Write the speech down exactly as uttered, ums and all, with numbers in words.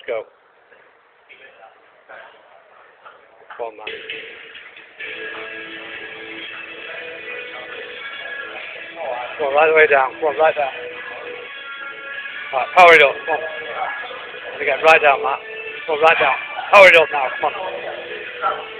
go. Come on, man. Come on, right the way down. Come on, right down. Right, power it up. Come on. And again, right down, Matt. Come on, right down. Power it up now. Come on.